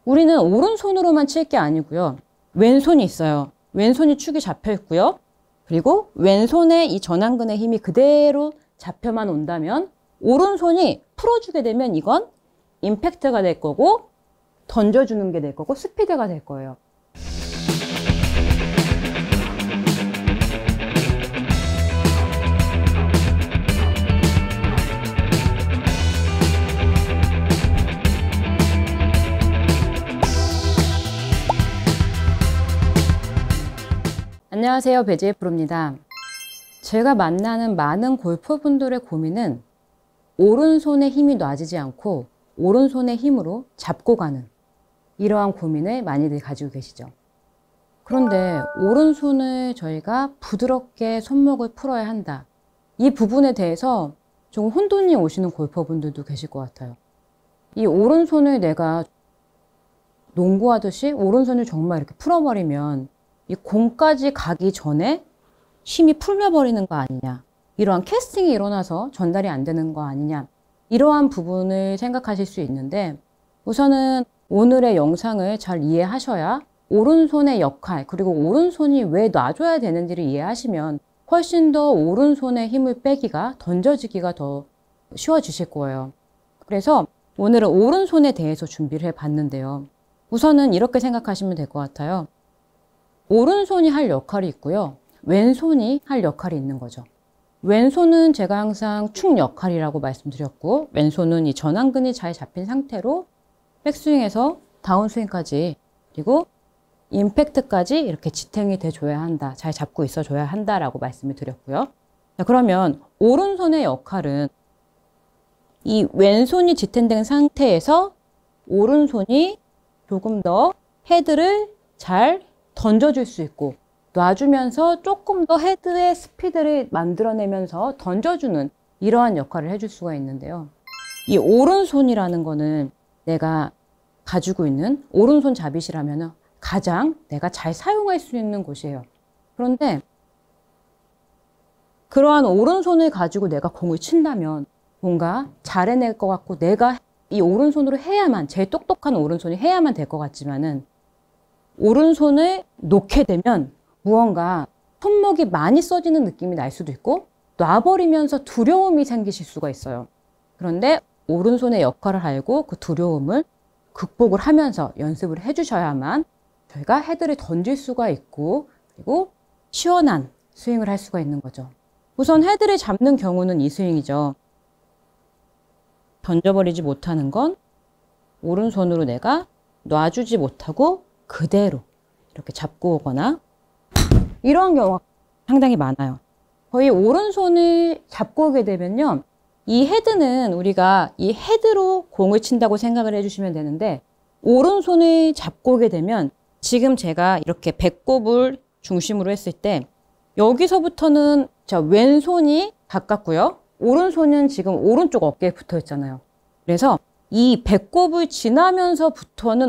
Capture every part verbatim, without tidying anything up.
우리는 오른손으로만 칠 게 아니고요. 왼손이 있어요. 왼손이 축이 잡혀 있고요. 그리고 왼손에 이 전완근의 힘이 그대로 잡혀만 온다면 오른손이 풀어주게 되면 이건 임팩트가 될 거고 던져주는 게 될 거고 스피드가 될 거예요. 안녕하세요, 배지의 프로입니다. 제가 만나는 많은 골퍼분들의 고민은 오른손의 힘이 놔지지 않고 오른손의 힘으로 잡고 가는 이러한 고민을 많이들 가지고 계시죠. 그런데 오른손을 저희가 부드럽게 손목을 풀어야 한다. 이 부분에 대해서 조금 혼돈이 오시는 골퍼분들도 계실 것 같아요. 이 오른손을 내가 농구하듯이 오른손을 정말 이렇게 풀어버리면 이 공까지 가기 전에 힘이 풀려버리는 거 아니냐, 이러한 캐스팅이 일어나서 전달이 안 되는 거 아니냐, 이러한 부분을 생각하실 수 있는데, 우선은 오늘의 영상을 잘 이해하셔야 오른손의 역할, 그리고 오른손이 왜 놔줘야 되는지를 이해하시면 훨씬 더 오른손의 힘을 빼기가, 던져지기가 더 쉬워지실 거예요. 그래서 오늘은 오른손에 대해서 준비를 해봤는데요. 우선은 이렇게 생각하시면 될 것 같아요. 오른손이 할 역할이 있고요. 왼손이 할 역할이 있는 거죠. 왼손은 제가 항상 축 역할이라고 말씀드렸고, 왼손은 이 전완근이 잘 잡힌 상태로 백스윙에서 다운스윙까지, 그리고 임팩트까지 이렇게 지탱이 돼줘야 한다. 잘 잡고 있어줘야 한다라고 말씀을 드렸고요. 자, 그러면 오른손의 역할은 이 왼손이 지탱된 상태에서 오른손이 조금 더 헤드를 잘 던져줄 수 있고, 놔주면서 조금 더 헤드의 스피드를 만들어내면서 던져주는 이러한 역할을 해줄 수가 있는데요. 이 오른손이라는 거는 내가 가지고 있는 오른손 잡잇이라면 가장 내가 잘 사용할 수 있는 곳이에요. 그런데 그러한 오른손을 가지고 내가 공을 친다면 뭔가 잘 해낼 것 같고, 내가 이 오른손으로 해야만, 제일 똑똑한 오른손이 해야만 될 것 같지만은, 오른손을 놓게 되면 무언가 손목이 많이 써지는 느낌이 날 수도 있고, 놔버리면서 두려움이 생기실 수가 있어요. 그런데 오른손의 역할을 알고 그 두려움을 극복을 하면서 연습을 해주셔야만 저희가 헤드를 던질 수가 있고, 그리고 시원한 스윙을 할 수가 있는 거죠. 우선 헤드를 잡는 경우는 이 스윙이죠. 던져버리지 못하는 건 오른손으로 내가 놔주지 못하고 그대로 이렇게 잡고 오거나, 이러한 경우가 상당히 많아요. 거의 오른손을 잡고 오게 되면요, 이 헤드는 우리가 이 헤드로 공을 친다고 생각을 해주시면 되는데, 오른손을 잡고 오게 되면 지금 제가 이렇게 배꼽을 중심으로 했을 때 여기서부터는 자 왼손이 가깝고요, 오른손은 지금 오른쪽 어깨에 붙어 있잖아요. 그래서 이 배꼽을 지나면서부터는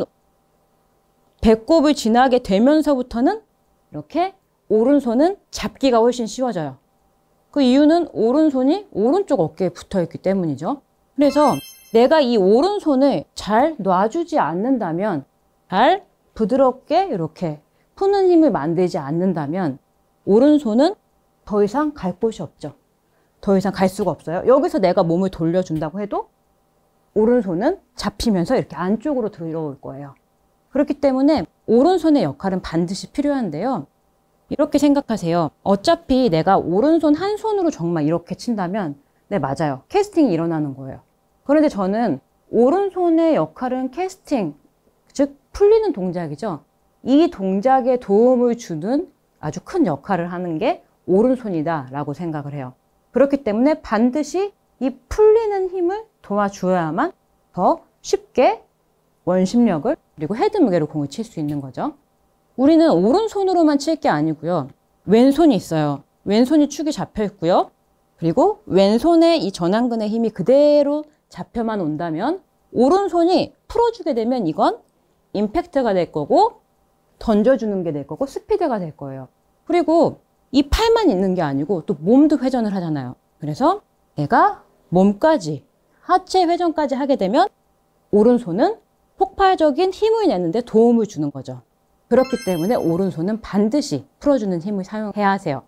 배꼽을 지나게 되면서부터는 이렇게 오른손은 잡기가 훨씬 쉬워져요. 그 이유는 오른손이 오른쪽 어깨에 붙어 있기 때문이죠. 그래서 내가 이 오른손을 잘 놔주지 않는다면, 잘 부드럽게 이렇게 푸는 힘을 만들지 않는다면 오른손은 더 이상 갈 곳이 없죠. 더 이상 갈 수가 없어요. 여기서 내가 몸을 돌려준다고 해도 오른손은 잡히면서 이렇게 안쪽으로 들어올 거예요. 그렇기 때문에 오른손의 역할은 반드시 필요한데요. 이렇게 생각하세요. 어차피 내가 오른손 한 손으로 정말 이렇게 친다면, 네, 맞아요. 캐스팅이 일어나는 거예요. 그런데 저는 오른손의 역할은 캐스팅, 즉 풀리는 동작이죠. 이 동작에 도움을 주는 아주 큰 역할을 하는 게 오른손이다 라고 생각을 해요. 그렇기 때문에 반드시 이 풀리는 힘을 도와줘야만 더 쉽게 원심력을, 그리고 헤드 무게로 공을 칠 수 있는 거죠. 우리는 오른손으로만 칠 게 아니고요. 왼손이 있어요. 왼손이 축이 잡혀 있고요. 그리고 왼손에 이 전완근의 힘이 그대로 잡혀만 온다면 오른손이 풀어주게 되면 이건 임팩트가 될 거고 던져주는 게 될 거고 스피드가 될 거예요. 그리고 이 팔만 있는 게 아니고 또 몸도 회전을 하잖아요. 그래서 내가 몸까지, 하체 회전까지 하게 되면 오른손은 폭발적인 힘을 내는데 도움을 주는 거죠. 그렇기 때문에 오른손은 반드시 풀어주는 힘을 사용해야 하세요.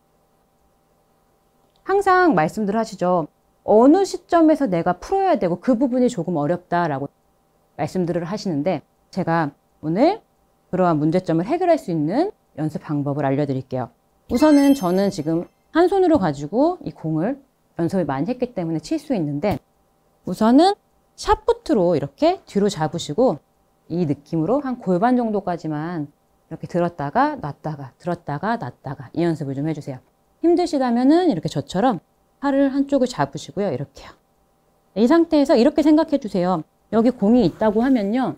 항상 말씀들 하시죠. 어느 시점에서 내가 풀어야 되고 그 부분이 조금 어렵다라고 말씀들을 하시는데 제가 오늘 그러한 문제점을 해결할 수 있는 연습 방법을 알려드릴게요. 우선은 저는 지금 한 손으로 가지고 이 공을 연습을 많이 했기 때문에 칠 수 있는데 우선은 샷푸트로 이렇게 뒤로 잡으시고 이 느낌으로 한 골반 정도까지만 이렇게 들었다가 놨다가 들었다가 놨다가 이 연습을 좀 해주세요. 힘드시다면은 이렇게 저처럼 팔을 한쪽을 잡으시고요. 이렇게요. 이 상태에서 이렇게 생각해 주세요. 여기 공이 있다고 하면요.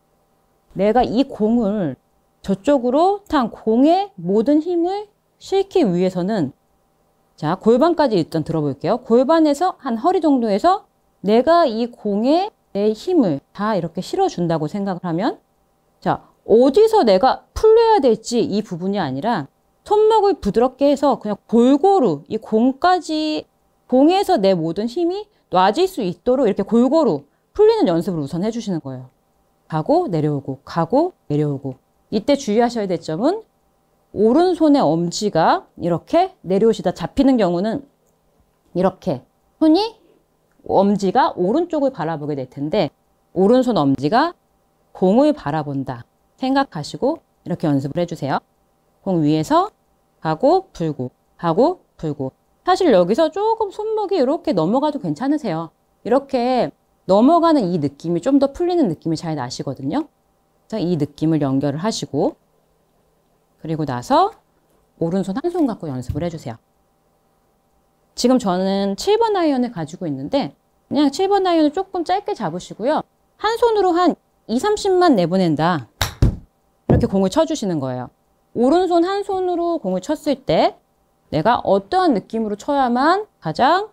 내가 이 공을 저쪽으로 탕 공의 모든 힘을 실기 위해서는 자 골반까지 일단 들어볼게요. 골반에서 한 허리 정도에서 내가 이 공에 내 힘을 다 이렇게 실어준다고 생각을 하면 자 어디서 내가 풀려야 될지 이 부분이 아니라 손목을 부드럽게 해서 그냥 골고루 이 공까지 공에서 내 모든 힘이 놔질 수 있도록 이렇게 골고루 풀리는 연습을 우선 해주시는 거예요. 가고 내려오고 가고 내려오고 이때 주의하셔야 될 점은 오른손의 엄지가 이렇게 내려오시다 잡히는 경우는 이렇게 손이 엄지가 오른쪽을 바라보게 될 텐데 오른손 엄지가 공을 바라본다 생각하시고 이렇게 연습을 해주세요. 공 위에서 가고 풀고 가고 풀고 사실 여기서 조금 손목이 이렇게 넘어가도 괜찮으세요. 이렇게 넘어가는 이 느낌이 좀 더 풀리는 느낌이 잘 나시거든요. 그래서 이 느낌을 연결을 하시고 그리고 나서 오른손 한 손 갖고 연습을 해주세요. 지금 저는 칠 번 아이언을 가지고 있는데 그냥 칠 번 아이언을 조금 짧게 잡으시고요. 한 손으로 한 이, 삼십만 내보낸다. 이렇게 공을 쳐주시는 거예요. 오른손 한 손으로 공을 쳤을 때 내가 어떠한 느낌으로 쳐야만 가장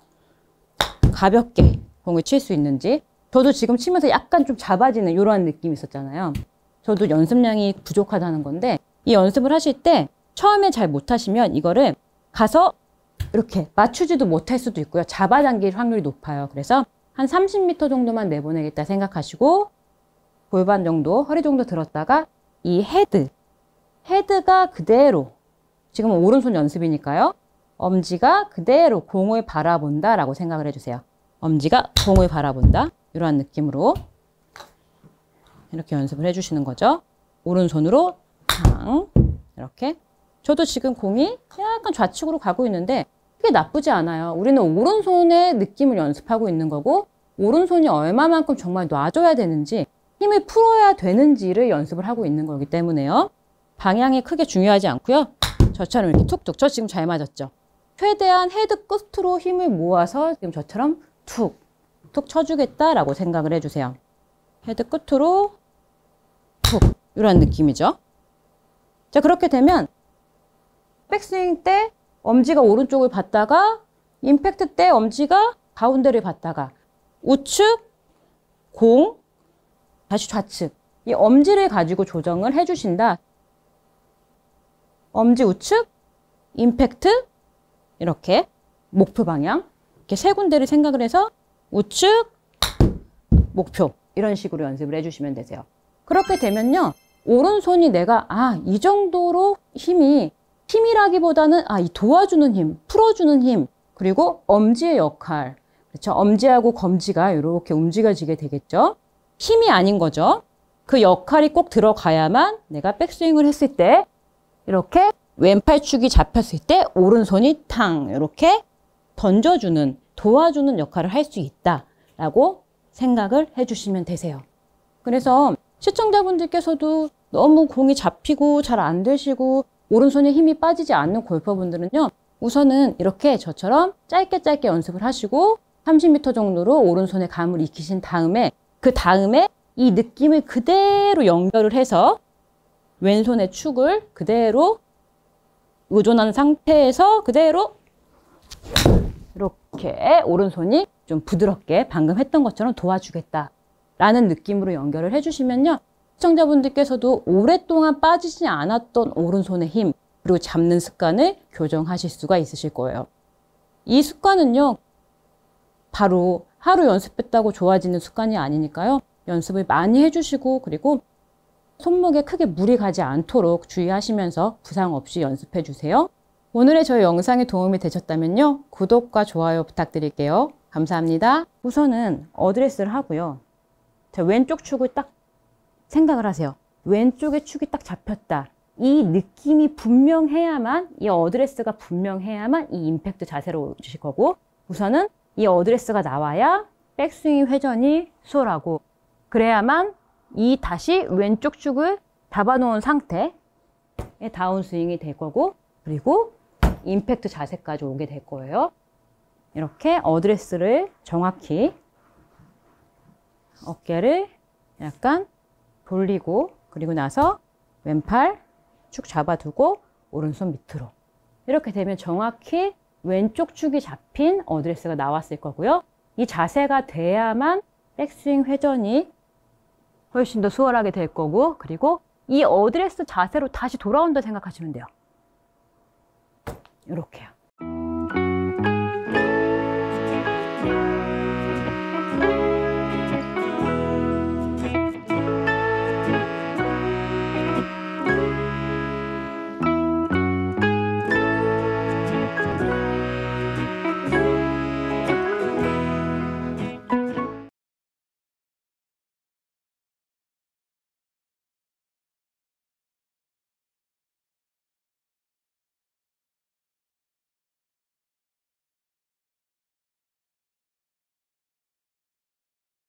가볍게 공을 칠 수 있는지 저도 지금 치면서 약간 좀 잡아지는 이러한 느낌이 있었잖아요. 저도 연습량이 부족하다는 건데 이 연습을 하실 때 처음에 잘 못하시면 이거를 가서 이렇게 맞추지도 못할 수도 있고요. 잡아당길 확률이 높아요. 그래서 한 삼십 미터 정도만 내보내겠다 생각하시고 골반 정도, 허리 정도 들었다가 이 헤드, 헤드가 그대로 지금은 오른손 연습이니까요. 엄지가 그대로 공을 바라본다 라고 생각을 해주세요. 엄지가 공을 바라본다. 이러한 느낌으로 이렇게 연습을 해주시는 거죠. 오른손으로 탕 이렇게 저도 지금 공이 약간 좌측으로 가고 있는데 그게 나쁘지 않아요. 우리는 오른손의 느낌을 연습하고 있는 거고 오른손이 얼마만큼 정말 놔줘야 되는지 힘을 풀어야 되는지를 연습을 하고 있는 거기 때문에요. 방향이 크게 중요하지 않고요. 저처럼 이렇게 툭툭 저 지금 잘 맞았죠. 최대한 헤드 끝으로 힘을 모아서 지금 저처럼 툭 툭 쳐주겠다라고 생각을 해주세요. 헤드 끝으로 툭 이런 느낌이죠. 자 그렇게 되면 백스윙 때 엄지가 오른쪽을 봤다가 임팩트 때 엄지가 가운데를 봤다가 우측 공 다시 좌측 이 엄지를 가지고 조정을 해주신다. 엄지 우측 임팩트 이렇게 목표 방향 이렇게 세 군데를 생각을 해서 우측 목표 이런 식으로 연습을 해주시면 되세요. 그렇게 되면요 오른손이 내가 아 이 정도로 힘이 힘이라기보다는 아 이 도와주는 힘 풀어주는 힘 그리고 엄지의 역할 그렇죠. 엄지하고 검지가 이렇게 움직여지게 되겠죠. 힘이 아닌 거죠. 그 역할이 꼭 들어가야만 내가 백스윙을 했을 때 이렇게 왼팔축이 잡혔을 때 오른손이 탕 이렇게 던져주는 도와주는 역할을 할 수 있다라고 생각을 해주시면 되세요. 그래서 시청자분들께서도 너무 공이 잡히고 잘 안 되시고 오른손에 힘이 빠지지 않는 골퍼분들은요. 우선은 이렇게 저처럼 짧게 짧게 연습을 하시고 삼십 미터 정도로 오른손에 감을 익히신 다음에 그 다음에 이 느낌을 그대로 연결을 해서 왼손의 축을 그대로 의존한 상태에서 그대로 이렇게 오른손이 좀 부드럽게 방금 했던 것처럼 도와주겠다라는 느낌으로 연결을 해주시면요. 시청자분들께서도 오랫동안 빠지지 않았던 오른손의 힘 그리고 잡는 습관을 교정하실 수가 있으실 거예요. 이 습관은요. 바로 하루 연습했다고 좋아지는 습관이 아니니까요. 연습을 많이 해주시고 그리고 손목에 크게 무리 가지 않도록 주의하시면서 부상 없이 연습해 주세요. 오늘의 저희 영상이 도움이 되셨다면요. 구독과 좋아요 부탁드릴게요. 감사합니다. 우선은 어드레스를 하고요. 자, 왼쪽 축을 딱 생각을 하세요. 왼쪽에 축이 딱 잡혔다. 이 느낌이 분명해야만, 이 어드레스가 분명해야만 이 임팩트 자세로 오실 거고, 우선은 이 어드레스가 나와야 백스윙 회전이 수월하고, 그래야만 이 다시 왼쪽 축을 잡아놓은 상태의 다운스윙이 될 거고, 그리고 임팩트 자세까지 오게 될 거예요. 이렇게 어드레스를 정확히 어깨를 약간 돌리고, 그리고 나서 왼팔 축 잡아두고 오른손 밑으로, 이렇게 되면 정확히 왼쪽 축이 잡힌 어드레스가 나왔을 거고요. 이 자세가 돼야만 백스윙 회전이 훨씬 더 수월하게 될 거고, 그리고 이 어드레스 자세로 다시 돌아온다 생각하시면 돼요. 이렇게요.